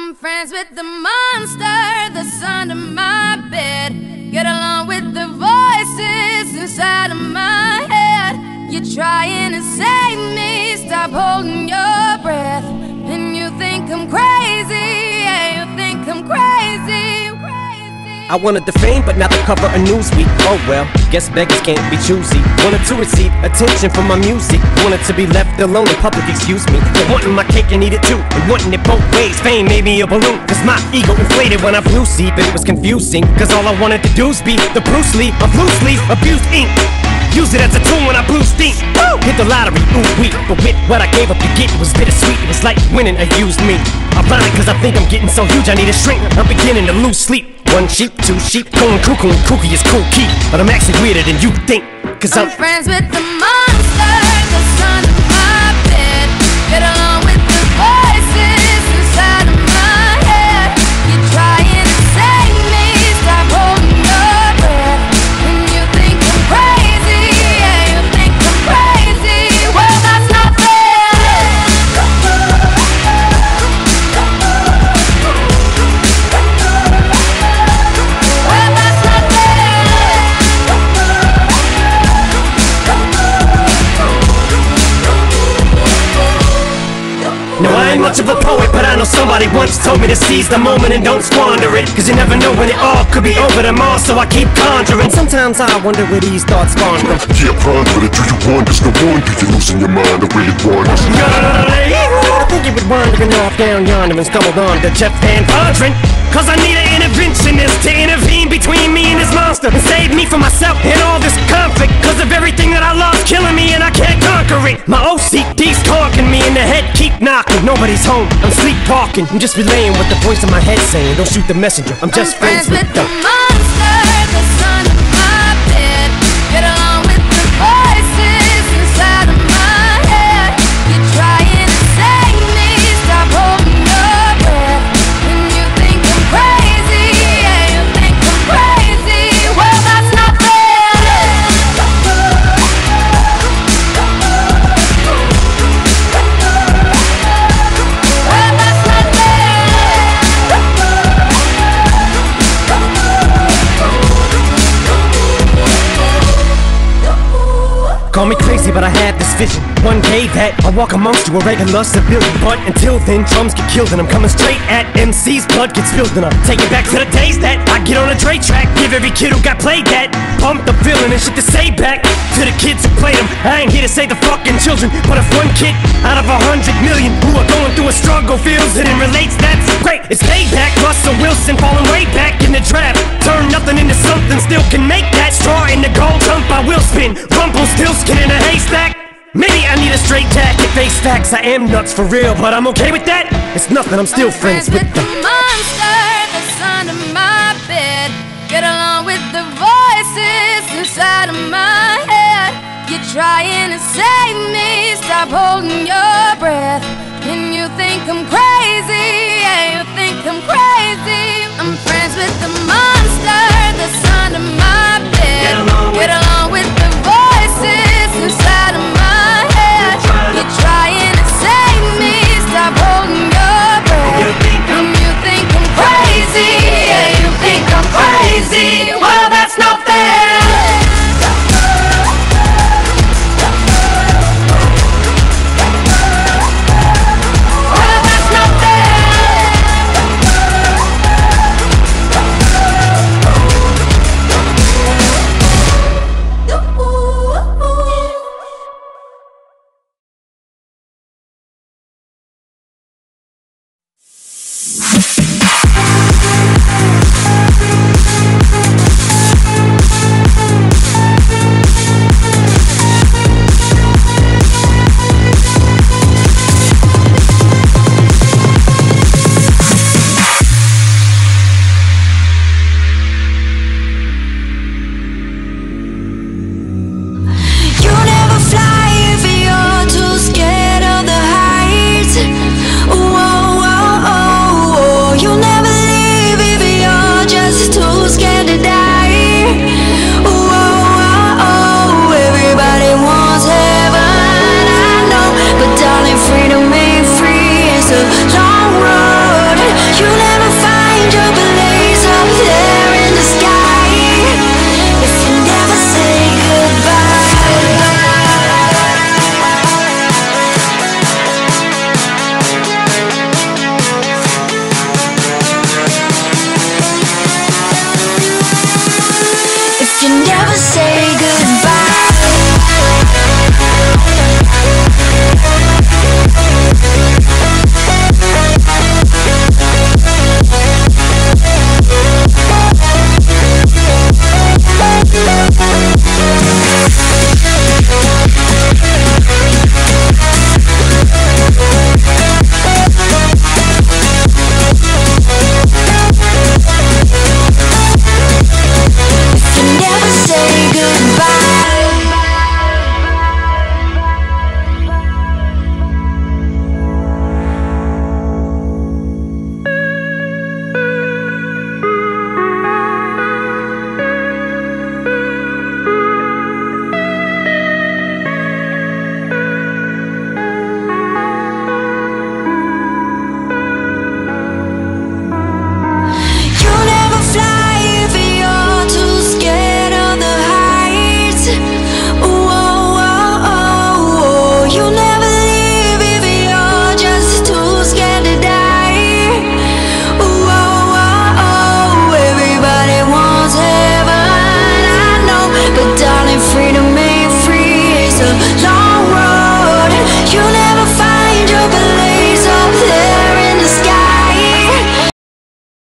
I'm friends with the monster that's under my bed. Get along with the voices inside of my head. You're trying to save me, stop holding your breath. And you think I'm crazy, yeah, you think I'm crazy. I wanted the fame, but not the cover of Newsweek. Oh well, guess beggars can't be choosy. Wanted to receive attention from my music. Wanted to be left alone in public, excuse me. But wanting my cake and eat it too, and wanting it both ways. Fame made me a balloon, cause my ego inflated when I flew see. But it was confusing, cause all I wanted to do was be the Bruce Lee of loosely abused ink. Use it as a tool when I blew steam. Woo! Hit the lottery, ooh wee. But with what I gave up to get, it was bittersweet. It was like winning a used me. Ironic, cause I think I'm getting so huge I need a shrink. I'm beginning to lose sleep. One sheep, two sheep, going cuckoo, and kooky is cool key. But I'm actually weirder than you think, cause I'm friends with the monster that's under my bed. Get along with the voices inside of my head. You're trying to save me, stop holding your breath. And you think I'm crazy, yeah, you think I'm crazy. Well, that's not fair. No, I ain't much of a poet, but I know somebody once told me to seize the moment and don't squander it. Cause you never know when it all could be over tomorrow, so I keep conjuring. Sometimes I wonder where these thoughts spawn from. Yeah, ponder it, do you wonder? No wonder you're losing your mind the way it wanders. I think you would wandering off down yonder and stumbled on to Jeff Van Vondren. Cause I need an interventionist to intervene between me and this monster and save me from myself and all this conflict. Cause of everything that I love's killing me and I can't conquer it. My OCD's conquering me and the head keep knocking. Nobody's home, I'm sleepwalking. I'm just relaying what the voice in my head saying. Don't shoot the messenger, I'm just friends with the monster that's under my bed. Get along with the voices inside of my head. You're trying to save me, stop holding your breath. And you think I'm crazy, yeah, you think I'm crazy. Well, that's not fair. Well, that's not fair. Call me crazy, but I had this vision. One day that I'll walk amongst you, a regular civilian. But until then, drums get killed and I'm coming straight at MC's blood gets spilled and I'm taking back to the days that I get on a Dre track. Give every kid who got played that pump the feeling and shit to say back to the kids who played them. I ain't here to say the fucking children, but if one kid out of 100 million who are going through a struggle feels it and relates, that's great. It's payback. Russell Wilson falling way back in the draft. Turn nothing into something, still can make that. Straw in the gold hump, I will spin. Rumple still skin in a haystack. Maybe I need a straight jacket, face facts. I am nuts for real, but I'm okay with that. It's nothing, I'm still friends with the monster that's under my bed. Get along with the voices inside of my head. You're trying to save me, stop holding your breath. And you think I'm crazy,